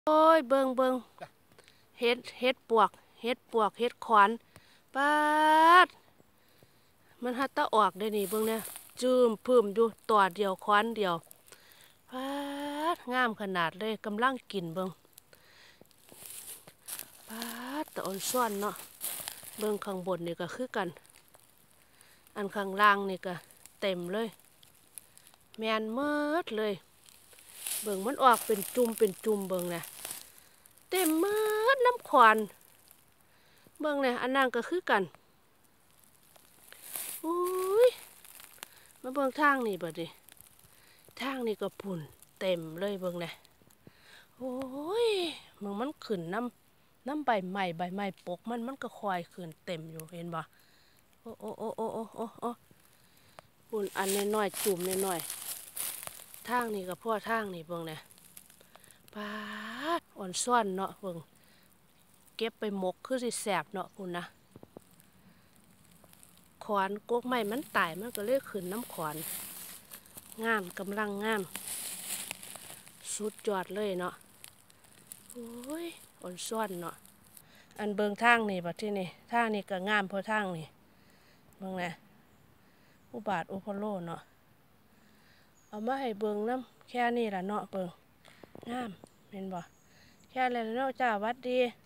โอ้ยเบิ่งเฮ็ดปวกเฮ็ดขวานปาดมันหัดตะออกได้นี่เบิ่งเนี่ยจืมพึ่มอยู่ตัวเดียวขวานเดียวปาดงามขนาดเลยกำลังกินเบิ่งปาดตะอ่อนซ่อนเนาะเบิ่งข้างบนนี่ก็คือกันอันข้างล่างนี่ก็เต็มเลยแมนเมิดเลยเบิ่งมันออกเป็นจุ่มเบิ่งนะเต็มเมิดน้ำขวานเบิ่งเนี่ยอันนั้นก็คือกันอุ้ยมาเบิ่งทางนี่บัดนี้ทางนี่ก็ปุ่นเต็มเลยเบิ่งเนี่ยโอ้ยมันขึ้นน้ำใบใหม่ปกมันก็คอยขึ้นเต็มอยู่เห็นบ่โอ้ปุ่นอันน้อยๆจุ่มน้อยๆทางนี่ก็พ่อทางนี่เบิ่งเนี่ยปาดอ่อนซ่อนเนาะเบิ่งเก็บไปหมกคือสิแสบเนาะปุ่นนะขวานกกไม้มันตายมันก็เลยขึ้นน้ำขวานงามกำลังงามสุดยอดเลยเนาะโอ้ยอ่อนซ่อนเนาะอันเบิงทางนี่บัดที่นี่ทางนี่ก็งามเพราะทางนี่เบิงนะอุบาทอุพโลเนาะเอามาให้เบิงน้ำแค่นี้ละเนาะเบิงงามเห็นบ่แค่แล้วเนาะจ้าวัดดี